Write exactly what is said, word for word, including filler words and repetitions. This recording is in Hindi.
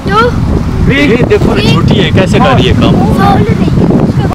देखो छोटी है, कैसे कर रही है काम।